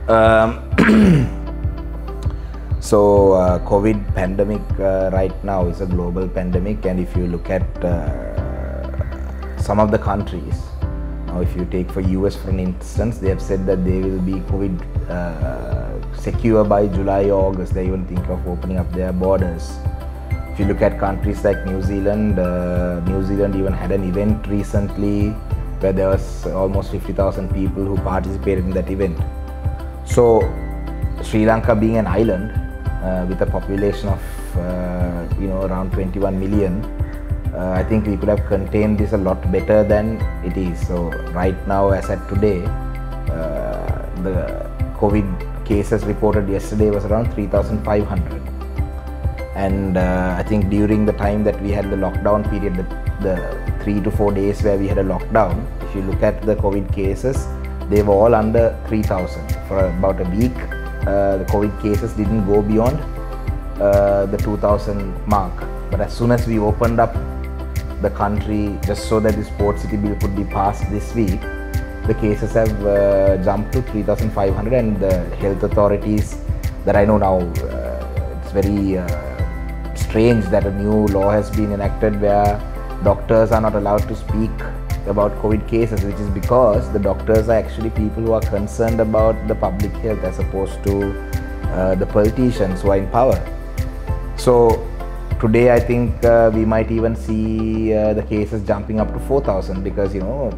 Um, COVID pandemic right now is a global pandemic, and if you look at some of the countries, now if you take for US for an instance, they have said that they will be COVID secure by July or August. They even think of opening up their borders. If you look at countries like New Zealand even had an event recently where there was almost 50,000 people who participated in that event. So Sri Lanka being an island with a population of around 21 million, I think we could have contained this a lot better than it is. So right now, as at today, the COVID cases reported yesterday was around 3,500. And I think during the time that we had the lockdown period, the 3 to 4 days where we had a lockdown, if you look at the COVID cases, they were all under 3,000. For about a week, the COVID cases didn't go beyond the 2,000 mark. But as soon as we opened up the country, just so that the Port City bill could be passed this week, the cases have jumped to 3,500, and the health authorities that I know now, it's very strange that a new law has been enacted where doctors are not allowed to speak about COVID cases, which is because the doctors are actually people who are concerned about the public health as opposed to the politicians who are in power. So today I think we might even see the cases jumping up to 4,000, because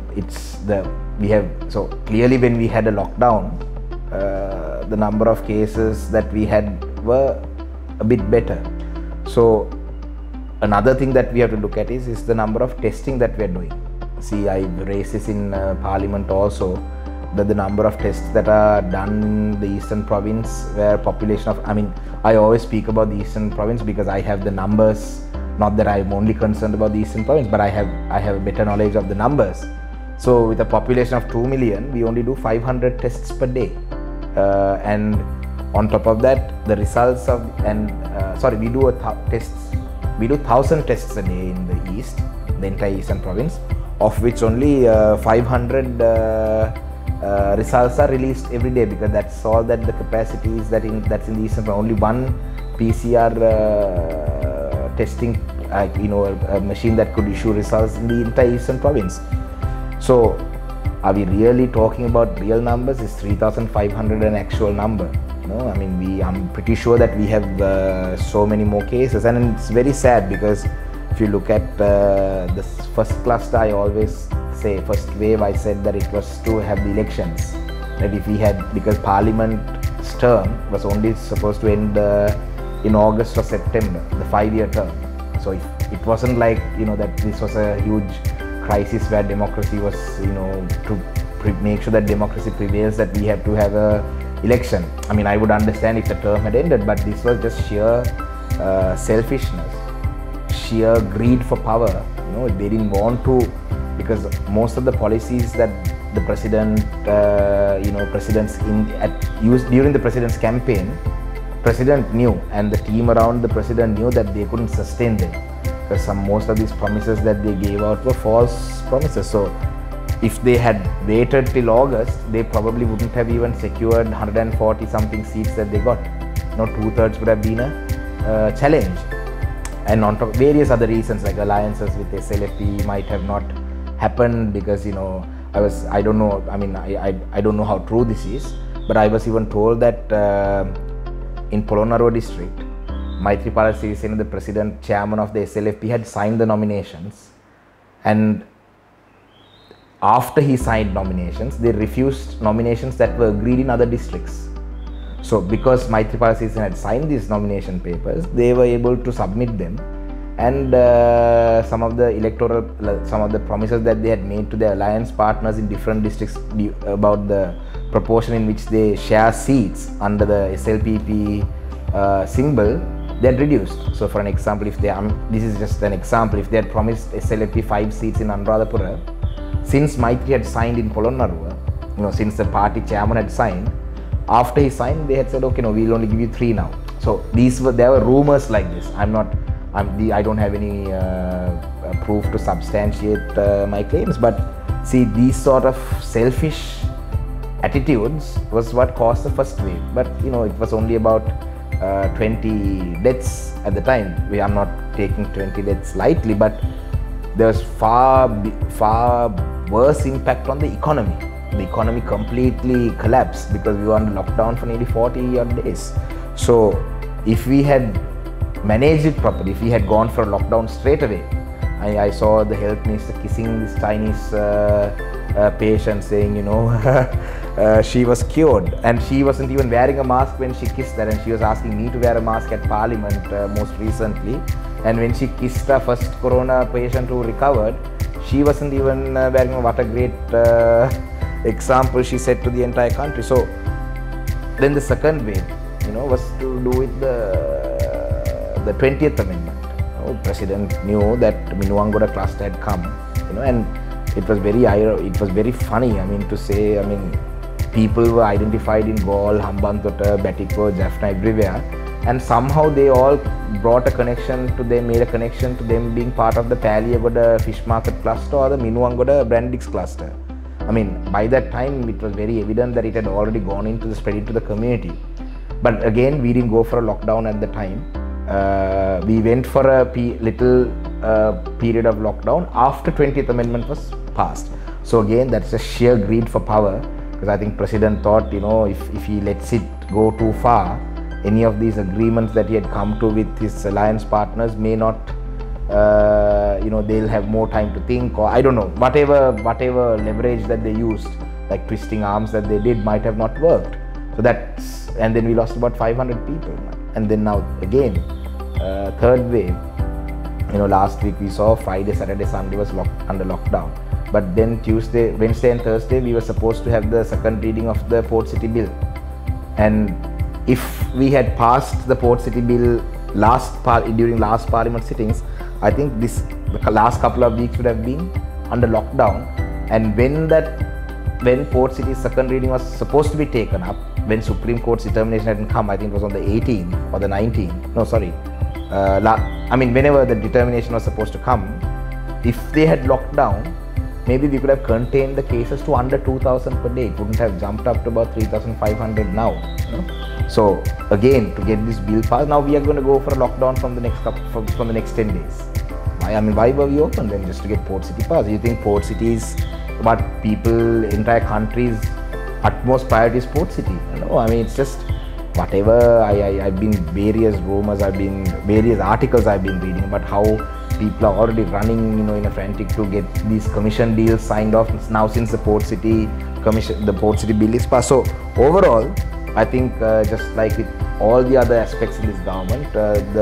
so clearly when we had a lockdown, the number of cases that we had were a bit better. So another thing that we have to look at is the number of testing that we are doing. See, I raised this in Parliament also, that the number of tests that are done in the Eastern Province, where population of, I always speak about the Eastern Province because I have the numbers, not that I'm only concerned about the Eastern Province, but I have a better knowledge of the numbers. So with a population of 2 million, we only do 500 tests per day. And on top of that, the results of, we do 1,000 tests a day in the East, the entire Eastern Province, of which only 500 results are released every day, because that's all that the capacity is that's in the Eastern Province. Only one PCR testing, a machine that could issue results in the entire Eastern Province. So are we really talking about real numbers? Is 3,500 an actual number? No, I'm pretty sure that we have so many more cases, and it's very sad because if you look at the first cluster, I always say first wave, I said that it was to have the elections. That if we had, because Parliament's term was only supposed to end in August or September, the 5-year term. So if it wasn't like that this was a huge crisis where democracy was to make sure that democracy prevails, that we have to have a election. I would understand if the term had ended, but this was just sheer selfishness, sheer greed for power. They didn't want to, because most of the policies that the president, used during the president's campaign, president knew, and the team around the president knew that they couldn't sustain them, because most of these promises that they gave out were false promises. So if they had waited till August, they probably wouldn't have even secured 140 something seats that they got. 2/3 would have been a challenge. And on top, various other reasons like alliances with SLFP might have not happened, because I don't know, I don't know how true this is, but I was even told that in Polonnaruwa district, Maithripala Sirisena, the president chairman of the SLFP, had signed the nominations, and after he signed nominations, they refused nominations that were agreed in other districts. So because Maithripala Sirisena had signed these nomination papers, they were able to submit them, and some of the promises that they had made to their alliance partners in different districts about the proportion in which they share seats under the SLPP symbol, they had reduced. So for an example, if this is just an example, if they had promised SLFP 5 seats in Anuradhapura, since Maitri had signed in Polonnaruwa, since the party chairman had signed, after he signed, they had said, okay, no, we'll only give you 3 now. So there were rumors like this. I don't have any proof to substantiate my claims, but see, these sort of selfish attitudes was what caused the first wave. But you know, it was only about 20 deaths at the time. I'm not taking 20 deaths lightly, but there was far worse impact on the economy. The economy completely collapsed because we were under lockdown for nearly 40 odd days. So if we had managed it properly, if we had gone for a lockdown straight away, I saw the health minister kissing this Chinese patient, saying, you know, she was cured, and she wasn't even wearing a mask when she kissed her, and she was asking me to wear a mask at Parliament most recently. And when she kissed her first corona patient who recovered, she wasn't even wearing a, what a great example she said to the entire country. So then the second wave, you know, was to do with the 20th Amendment. You know, President knew that Minuwangoda cluster had come, you know, and it was very funny. I mean, to say, I mean, people were identified in Galle, Hambantota, Batiko, Jaffna, everywhere, and somehow they all brought a connection to them, made a connection to them being part of the Paliyagoda fish market cluster or the Minuwangoda Brandix cluster. I mean, by that time it was very evident that it had already gone into the spread into the community. But again, we didn't go for a lockdown at the time. We went for a little period of lockdown after 20th Amendment was passed. So again, that's a sheer greed for power, because I think President thought, you know, if he lets it go too far, any of these agreements that he had come to with his alliance partners may not, you know, they'll have more time to think, or I don't know, whatever leverage that they used, like twisting arms that they did, might have not worked. So that's, and then we lost about 500 people. And then now again, third wave, you know, last week we saw Friday, Saturday, Sunday was under lockdown. But then Tuesday, Wednesday and Thursday, we were supposed to have the second reading of the Port City Bill. And if we had passed the Port City Bill during last Parliament sittings, I think the last couple of weeks would have been under lockdown. And when Port City's second reading was supposed to be taken up, when Supreme Court's determination hadn't come, I think it was on the 18th or the 19th. No, sorry. I mean, whenever the determination was supposed to come, if they had locked down, maybe we could have contained the cases to under 2,000 per day. It wouldn't have jumped up to about 3,500 now. You know? So again, to get this bill passed, now we are going to go for a lockdown from the next 10 days. I mean, why were we open then? Just to get Port City passed? You think Port City is what people, entire country's utmost priority is Port City? No, I mean, it's just whatever. I've been various rumors, various articles I've been reading about how people are already running, you know, in a frantic to get these commission deals signed off now since the Port City bill is passed. So overall, I think just like with all the other aspects in this government,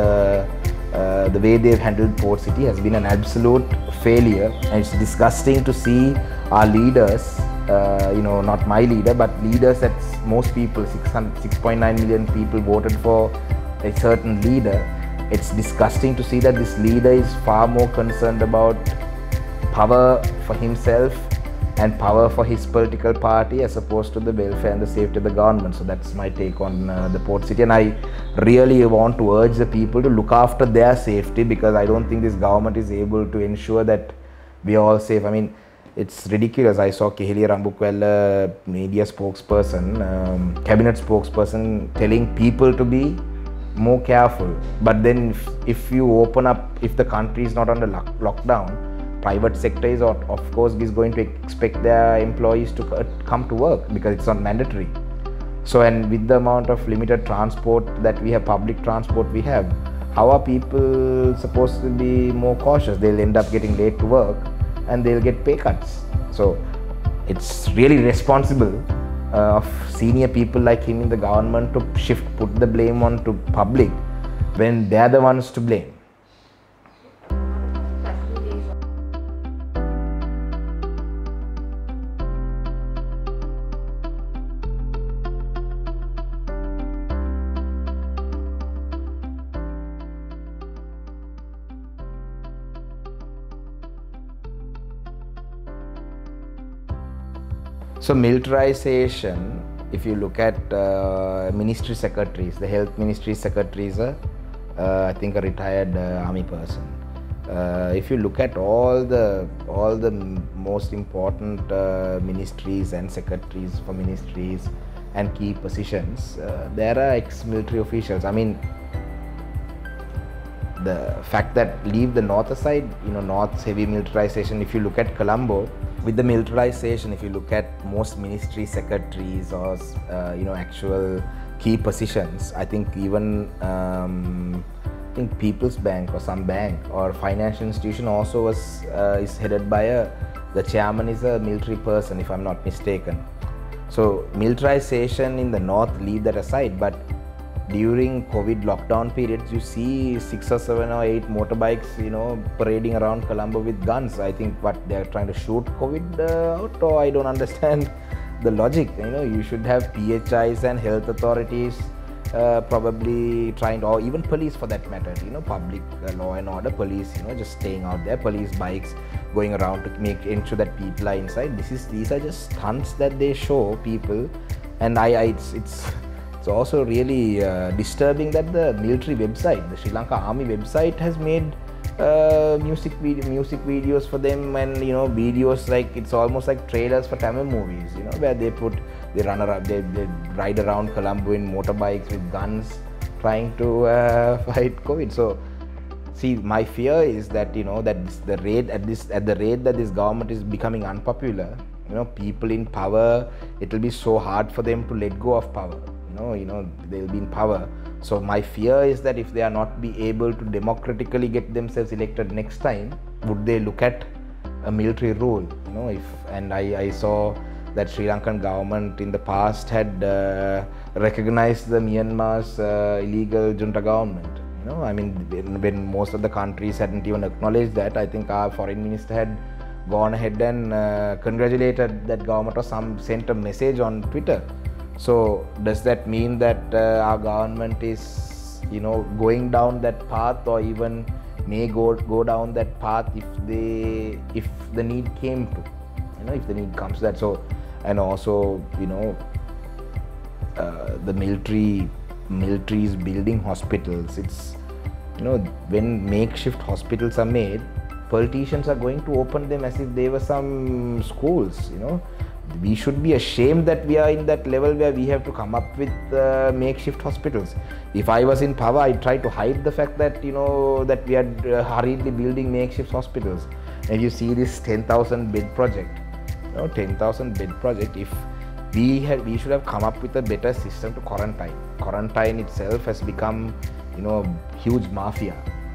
the way they've handled Port City has been an absolute failure, and it's disgusting to see our leaders, you know, not my leader, but leaders that most people, 6.9 million people voted for a certain leader. It's disgusting to see that this leader is far more concerned about power for himself and power for his political party as opposed to the welfare and the safety of the government. So that's my take on the Port City, and I really want to urge the people to look after their safety, because I don't think this government is able to ensure that we are all safe. I mean, it's ridiculous. I saw Keheliya Rambukwella, media spokesperson, cabinet spokesperson, telling people to be more careful. But then if you open up, if the country is not under lockdown, private sector is of course is going to expect their employees to come to work, because it's not mandatory. So, and with the amount of limited transport that we have, public transport we have, how are people supposed to be more cautious? They'll end up getting late to work and they'll get pay cuts. So it's really responsible of senior people like him in the government to put the blame on to public when they're the ones to blame. So militarization, if you look at ministry secretaries, the health ministry secretary is I think a retired army person. If you look at all the most important ministries and secretaries for ministries and key positions, there are ex-military officials. I mean, the fact that leave the north aside, north's heavy militarization. If you look at Colombo, with the militarization, if you look at most ministry secretaries or actual key positions, I think even I think People's Bank or some bank or financial institution also is headed by the chairman is a military person, if I'm not mistaken. So militarization in the north, leave that aside, but during COVID lockdown periods, you see 6 or 7 or 8 motorbikes, parading around Colombo with guns. I think what they're trying to shoot COVID out, or I don't understand the logic. You should have PHIs and health authorities probably trying to, or even police for that matter, public law and order police, just staying out there, police bikes going around to ensure that people are inside. These are just stunts that they show people, and it's also really disturbing that the military website, the Sri Lanka Army website, has made music videos for them, and videos like it's almost like trailers for Tamil movies, where they run around, they ride around Colombo in motorbikes with guns, trying to fight COVID. So, see, my fear is that at the rate that this government is becoming unpopular, people in power, it will be so hard for them to let go of power. They'll be in power. So my fear is that if they are not be able to democratically get themselves elected next time, would they look at a military rule? And I saw that Sri Lankan government in the past had recognized the Myanmar's illegal junta government. I mean, when most of the countries hadn't even acknowledged that, I think our foreign minister had gone ahead and congratulated that government or sent a message on Twitter. So does that mean that our government is going down that path, or even may go down that path if the need came to, if the need comes to that? So, and also the military is building hospitals. It's when makeshift hospitals are made, politicians are going to open them as if they were some schools. We should be ashamed that we are in that level where we have to come up with makeshift hospitals. If I was in power, I'd try to hide the fact that that we are hurriedly building makeshift hospitals. And you see this 10,000 bed project, 10,000 bed project. If we should have come up with a better system to quarantine. Quarantine itself has become huge mafia.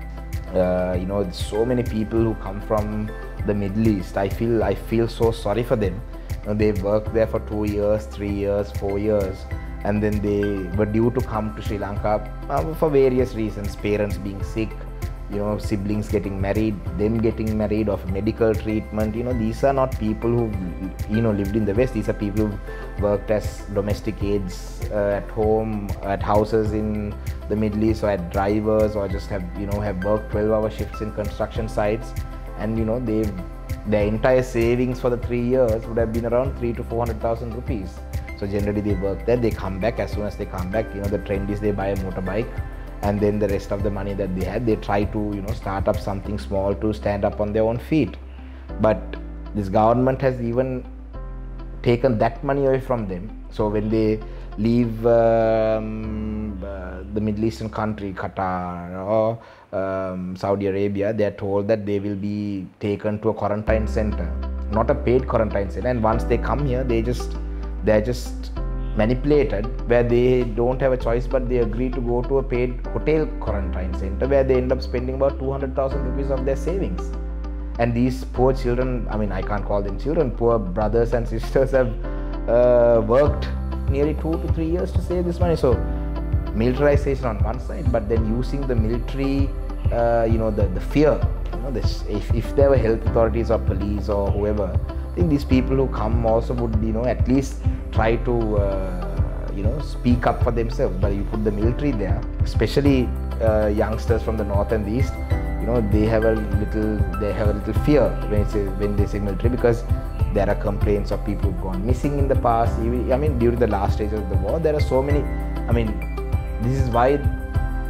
So many people who come from the Middle East. I feel so sorry for them. They worked there for 2 years, 3 years, 4 years, and then they were due to come to Sri Lanka for various reasons. Parents being sick, siblings getting married, them getting married, or medical treatment. These are not people who lived in the West. These are people who worked as domestic aides at home, at houses in the Middle East, or at drivers, or just have worked 12-hour shifts in construction sites, and their entire savings for the 3 years would have been around 300,000 to 400,000 rupees. So generally they work there, they come back. As soon as they come back, the trend is they buy a motorbike, and then the rest of the money that they had, they try to start up something small to stand up on their own feet. But this government has even taken that money away from them. So when they leave the Middle Eastern country, Qatar or Saudi Arabia, they are told that they will be taken to a quarantine center, not a paid quarantine center. And once they come here, they are just manipulated, where they don't have a choice, but they agree to go to a paid hotel quarantine center, where they end up spending about 200,000 rupees of their savings. And these poor children, I mean, I can't call them children, poor brothers and sisters have worked nearly 2 to 3 years to save this money. So militarization on one side, but then using the military, the fear, if there were health authorities or police or whoever, I think these people who come also would, at least try to, speak up for themselves. But you put the military there, especially youngsters from the north and the east, they have a little fear when they say military, because there are complaints of people who've gone missing in the past. During the last stage of the war, there are so many. This is why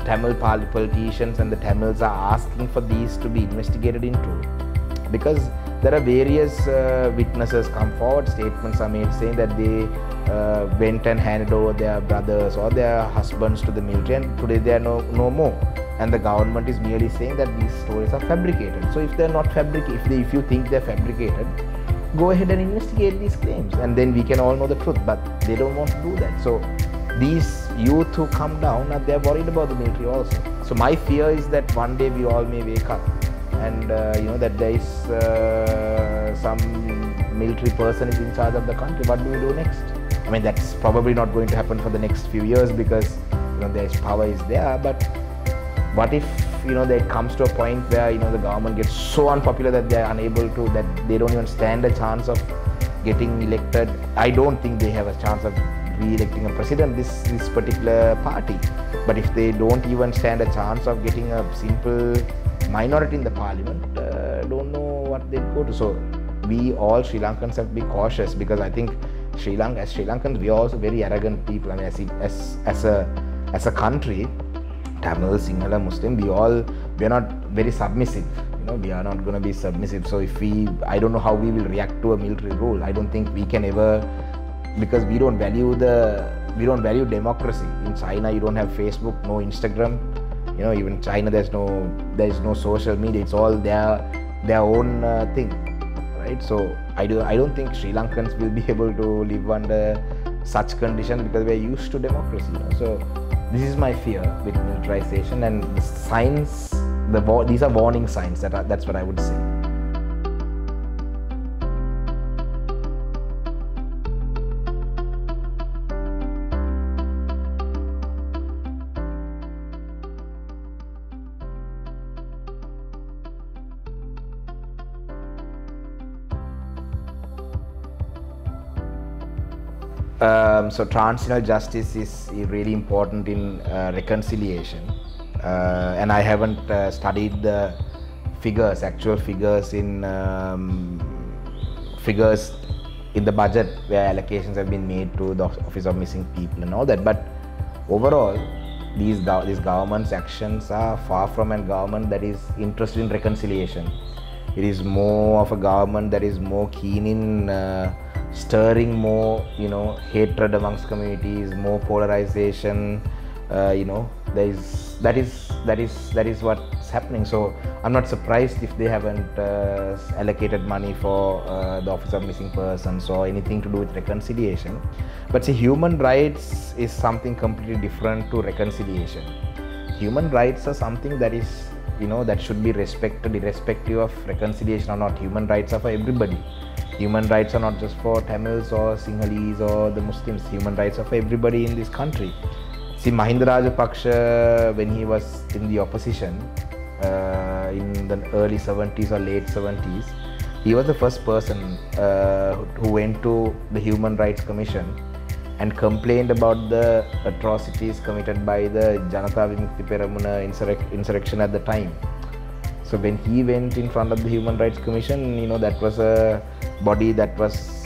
Tamil politicians and the Tamils are asking for these to be investigated into, because there are various witnesses come forward, statements are made saying that they went and handed over their brothers or their husbands to the military, and today they are no more. And the government is merely saying that these stories are fabricated. So if they're not fabricated, if you think they're fabricated, go ahead and investigate these claims, and then we can all know the truth. But they don't want to do that. So these youth who come down, they're worried about the military also. So my fear is that one day we all may wake up and that there is some military person is in charge of the country. What do we do next? I mean, that's probably not going to happen for the next few years, because their power is there. But what if there comes to a point where the government gets so unpopular that they are unable to, that they don't even stand a chance of getting elected. I don't think they have a chance of re-electing a president, this particular party. But if they don't even stand a chance of getting a simple minority in the parliament, don't know what they'll go to. So we all Sri Lankans have to be cautious, because I think as Sri Lankans, we are also very arrogant people. I mean, as a country, Tamil, Sinhala, Muslim, we are not very submissive. We are not going to be submissive. So I don't know how we will react to a military rule. I don't think we can ever, because we don't value democracy. In China, you don't have Facebook, no Instagram. Even China, there is no social media. It's all their own thing, right? So I don't think Sri Lankans will be able to live under such conditions, because we are used to democracy. So this is my fear with militarization, and the signs. These are warning signs. That's what I would say. So transitional justice is really important in reconciliation, and I haven't studied the actual figures in the budget where allocations have been made to the Office of Missing People and all that. But overall, these government's actions are far from a government that is interested in reconciliation. It is more of a government that is more keen in stirring more, hatred amongst communities, more polarization. That is what's happening. So I'm not surprised if they haven't allocated money for the Office of Missing Persons or anything to do with reconciliation. But see, human rights is something completely different to reconciliation. Human rights are something that is, that should be respected irrespective of reconciliation or not. Human rights are for everybody. Human rights are not just for Tamils or Sinhalese or the Muslims. Human rights are for everybody in this country. See, Mahinda Rajapaksa, when he was in the opposition in the early 70s or late 70s, he was the first person who went to the Human Rights Commission and complained about the atrocities committed by the Janata Vimukti Peramuna insurrection at the time. So when he went in front of the Human Rights Commission, that was a body that was,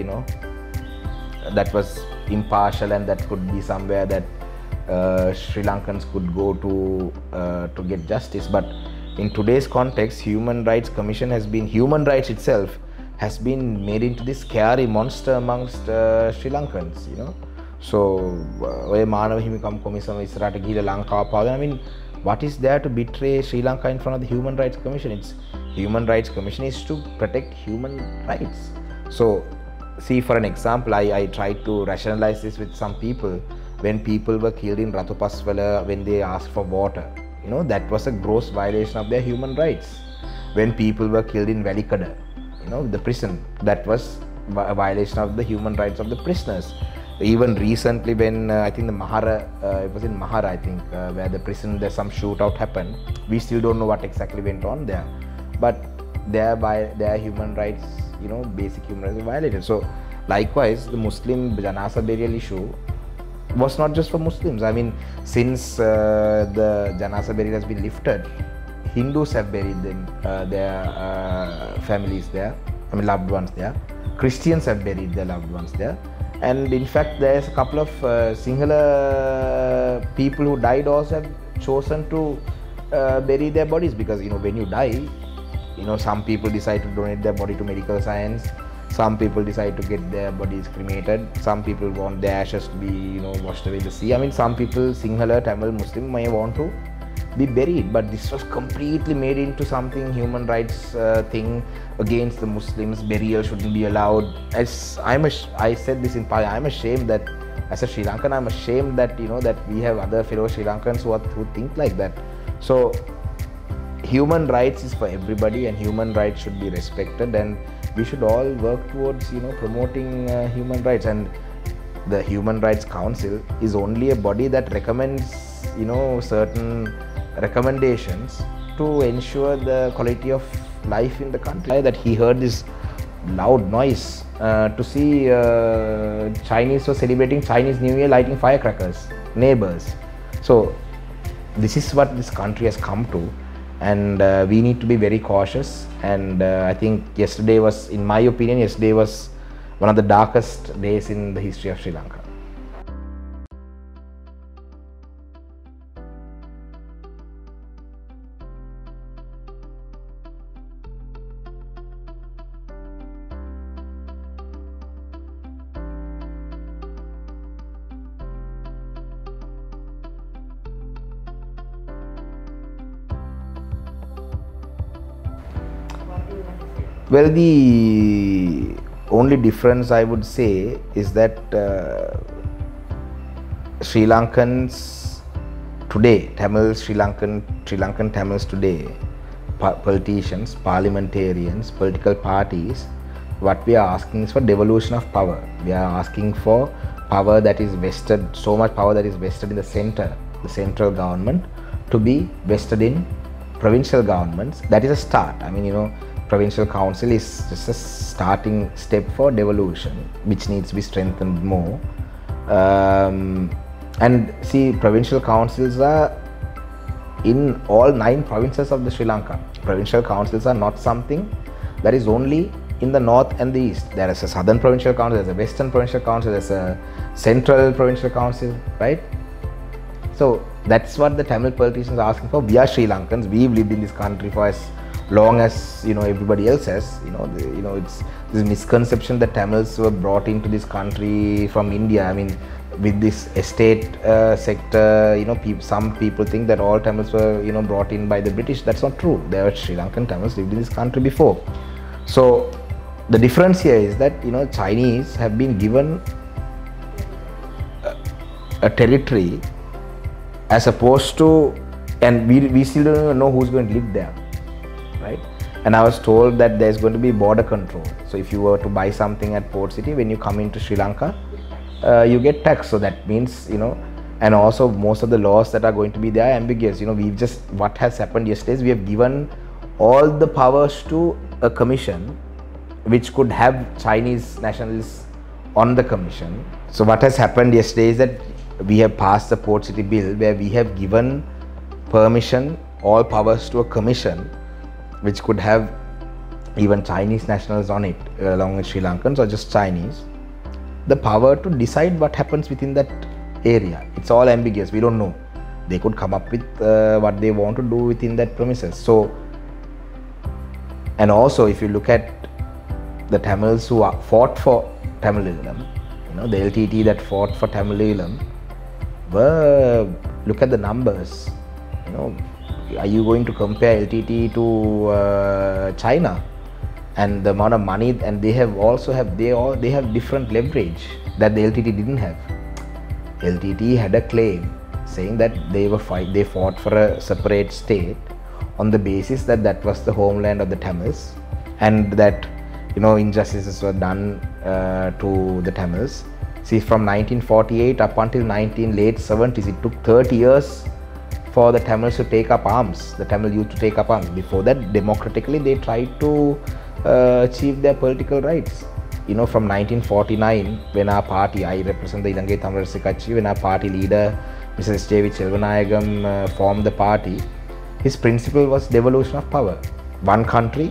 that was impartial, and that could be somewhere that Sri Lankans could go to get justice. But in today's context, Human Rights itself has been made into this scary monster amongst Sri Lankans. So ඔය මානව හිමිකම් කොමිසම ඉස්සරහට ගිහිල්ලා ලංකාව පාගෙන, I mean, what is there to betray Sri Lanka in front of the Human Rights Commission? It's Human Rights Commission is to protect human rights. So see, for an example, I tried to rationalize this with some people. When people were killed in Ratupaswala, when they asked for water, that was a gross violation of their human rights. When people were killed in Velikada, the prison, that was a violation of the human rights of the prisoners. Even recently, when I think the Mahara, it was in Mahara, I think, where the prison, there's some shootout happened. We still don't know what exactly went on there, but their human rights, basic human rights were violated. So likewise, the Muslim Janasa burial issue was not just for Muslims. I mean, since the Janasa burial has been lifted, Hindus have buried them, their families there, loved ones there. Christians have buried their loved ones there. And in fact, there's a couple of Sinhala people who died also have chosen to bury their bodies, because when you die, some people decide to donate their body to medical science, some people decide to get their bodies cremated, some people want their ashes to be washed away in the sea. I mean, some people, Sinhala, Tamil, Muslim, may want to be buried, but this was completely made into something human rights thing against the Muslims. Burial shouldn't be allowed. As I said this in Pali, I'm ashamed that as a Sri Lankan, I'm ashamed that that we have other fellow Sri Lankans who think like that. So human rights is for everybody, and human rights should be respected, and we should all work towards promoting human rights. And the Human Rights Council is only a body that recommends certain recommendations to ensure the quality of life in the country. That he heard this loud noise to see Chinese were celebrating Chinese New Year, lighting firecrackers, neighbors. So this is what this country has come to, and we need to be very cautious. And I think yesterday was, in my opinion, one of the darkest days in the history of Sri Lanka. Well, the only difference I would say is that Sri Lankans today, Sri Lankan Tamils today, politicians, parliamentarians, political parties, what we are asking is for devolution of power. We are asking for power that is vested, so much power that is vested in the central government, to be vested in provincial governments. That is a start. I mean, provincial council is just a starting step for devolution, which needs to be strengthened more. And see, provincial councils are in all 9 provinces of the Sri Lanka. Provincial councils are not something that is only in the north and the east. There is a southern provincial council, there is a western provincial council, there is a central provincial council, right? So that's what the Tamil politicians are asking for. We are Sri Lankans. We've lived in this country for as long as everybody else has. It's this misconception that Tamils were brought into this country from India. I mean, with this estate sector, some people think that all Tamils were brought in by the British. That's not true. There were Sri Lankan Tamils lived in this country before. So the difference here is that Chinese have been given a territory, as opposed to, and we still don't even know who's going to live there, right? And I was told that there's going to be border control. So if you were to buy something at Port City, when you come into Sri Lanka, you get taxed. So that means, and also most of the laws that are going to be there are ambiguous. What has happened yesterday is we have given all the powers to a commission which could have Chinese nationals on the commission. So what has happened yesterday is that we have passed the Port City bill, where we have given permission, all powers, to a commission which could have even Chinese nationals on it, along with Sri Lankans or just Chinese, the power to decide what happens within that area. It's all ambiguous. We don't know. They could come up with what they want to do within that premises. So, and also if you look at the Tamils who fought for Tamil Eelam, the LTT that fought for Tamil Eelam, look at the numbers. Are you going to compare LTT to China and the amount of money? And they have different leverage that the LTT didn't have. LTT had a claim saying that they fought for a separate state on the basis that that was the homeland of the Tamils, and that injustices were done to the Tamils. See, from 1948 up until late 70s, it took 30 years for the Tamils to take up arms, the Tamil youth to take up arms. Before that, democratically, they tried to achieve their political rights. From 1949, when our party, I represent the Ilangai Thamil Rasiga Katchi, when our party leader, Mr. S.J.V. Selvanayagam, formed the party, his principle was devolution of power. One country,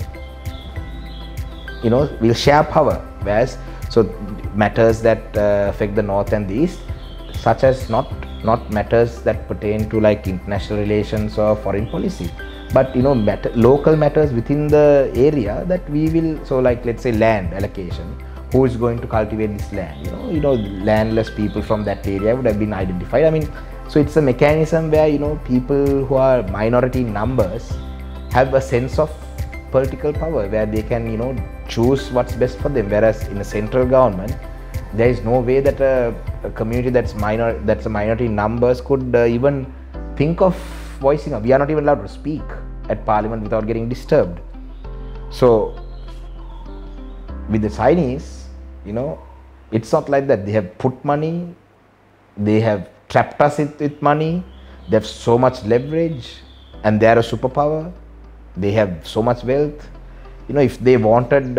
will share power, whereas, so matters that affect the north and the east, such as not not matters that pertain to like international relations or foreign policy, but local matters within the area that we will. So like, let's say land allocation, who is going to cultivate this land? Landless people from that area would have been identified. I mean, so it's a mechanism where people who are minority in numbers have a sense of political power, where they can choose what's best for them, whereas in a central government there is no way that a community that's a minority in numbers could even think of voicing up. We are not even allowed to speak at parliament without getting disturbed. So with the Chinese, it's not like that. They have put money, they have trapped us with money, they have so much leverage, and they are a superpower. They have so much wealth. If they wanted,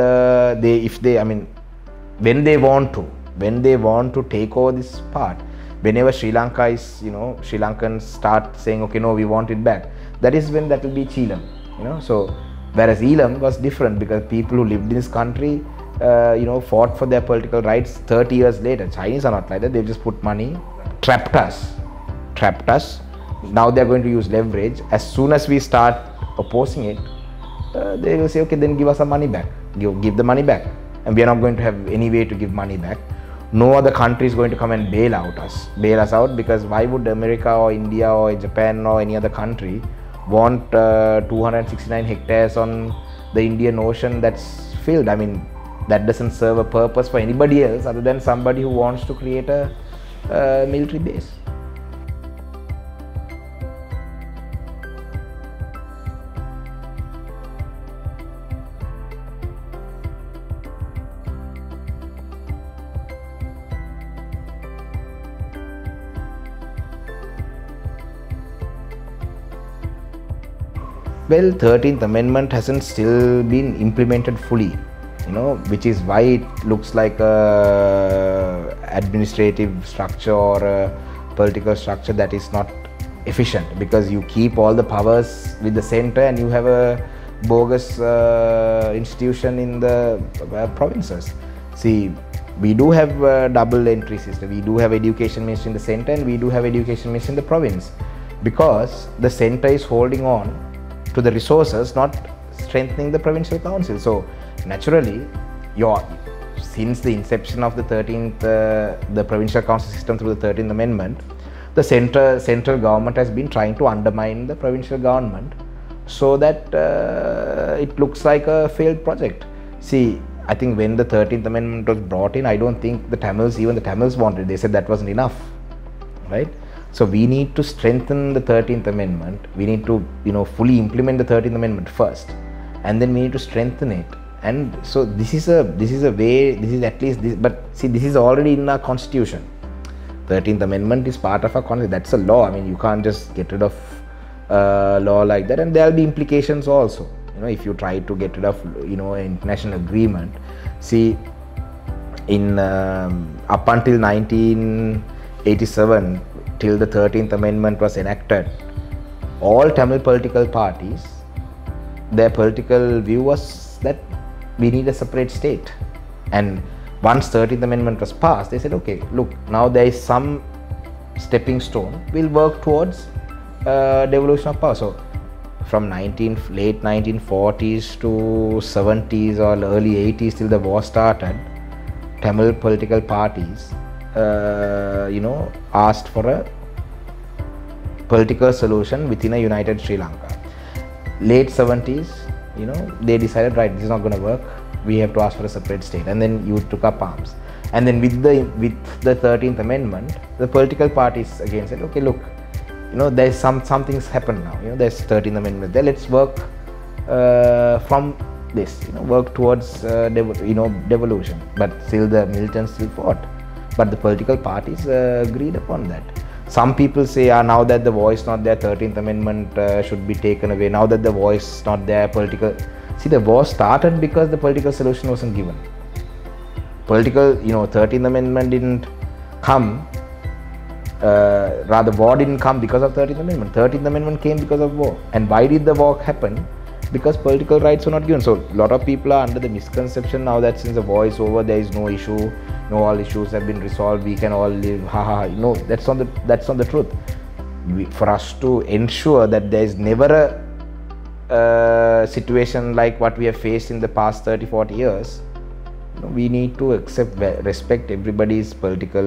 when they want to take over this part, whenever Sri Lanka is, Sri Lankans start saying, okay, no, we want it back, that is when that will be Chilam. So whereas Elam was different, because people who lived in this country fought for their political rights 30 years later. Chinese are not like that. They just put money, trapped us. Now they are going to use leverage. As soon as we start opposing it, they will say, okay, then give us our money back. Give the money back. And we are not going to have any way to give money back. No other country is going to come and bail us out, because why would America or India or Japan or any other country want 269 hectares on the Indian Ocean that's filled? I mean, that doesn't serve a purpose for anybody else other than somebody who wants to create a military base. Well, 13th Amendment hasn't still been implemented fully, which is why it looks like a administrative structure or a political structure that is not efficient, because you keep all the powers with the center and you have a bogus institution in the provinces. See, we do have a double entry system. We do have education ministry in the center and we do have education ministry in the province, because the center is holding on to the resources, not strengthening the provincial council. So naturally, since the inception of the provincial council system through the 13th Amendment, the central government has been trying to undermine the provincial government, so that it looks like a failed project. See, I think when the 13th Amendment was brought in, I don't think even the Tamils wanted it. They said that wasn't enough, right? So we need to strengthen the 13th Amendment. We need to, fully implement the 13th Amendment first, and then we need to strengthen it. And so this is a way. This is at least this. But see, this is already in our constitution. 13th Amendment is part of our constitution. That's a law. I mean, you can't just get rid of law like that. And there will be implications also. If you try to get rid of, an international agreement. See, in up until 1987. Till the 13th Amendment was enacted, all Tamil political parties, their political view was that we need a separate state. And once 13th Amendment was passed, they said, okay, look, now there is some stepping stone. We'll work towards devolution of power. So from late 1940s to 70s or early 80s till the war started, Tamil political parties asked for a political solution within a united Sri Lanka. Late 70s, they decided, right, this is not going to work. We have to ask for a separate state, and then you took up arms. And then with the 13th Amendment, the political parties again said, okay, look, there's something's happened now. There's 13th Amendment there. Let's work from this. Work towards devolution. But still, the militants still fought. But the political parties agreed upon that. Some people say, now that the war is not there, 13th Amendment should be taken away. Now that the war is not there, See, the war started because the political solution wasn't given. 13th Amendment didn't come, war didn't come because of 13th Amendment. 13th Amendment came because of war. And why did the war happen? because political rights are not given. So a lot of people are under the misconception now that since the war is over, there is no issue, no, all issues have been resolved, we can all live, no, that's not the truth. For us to ensure that there is never a situation like what we have faced in the past 30-40 years, we need to respect everybody's political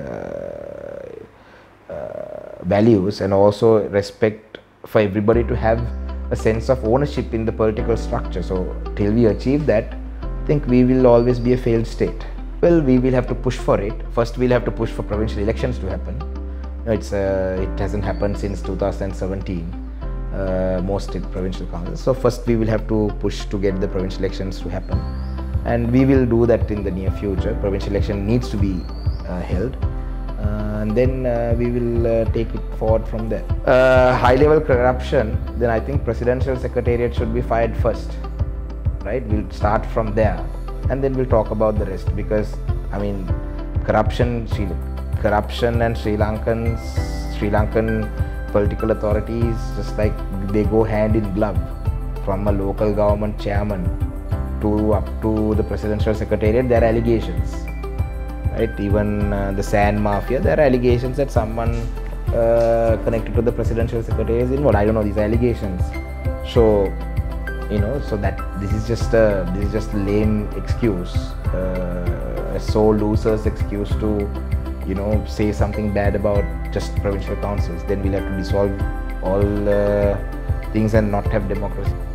values, and also respect for everybody to have a sense of ownership in the political structure. So till we achieve that, I think we will always be a failed state. Well, we will have to push for it. First, we'll have to push for provincial elections to happen. It hasn't happened since 2017, most provincial councils. So first we will have to push to get the provincial elections to happen, and we will do that in the near future. Provincial election needs to be held, and then we will take it forward from there. High level corruption, then I think Presidential Secretariat should be fired first, right? We'll start from there, and then we'll talk about the rest, because I mean, corruption and Sri Lankan political authorities, just like they go hand in glove, from a local government chairman to up to the Presidential Secretariat. There are allegations, right? Even the sand mafia, there are allegations that someone connected to the Presidential Secretariat is involved. I don't know these allegations. So so that this is just a lame excuse, a sore loser's excuse to say something bad about just provincial councils. Then we'll have to dissolve all things and not have democracy.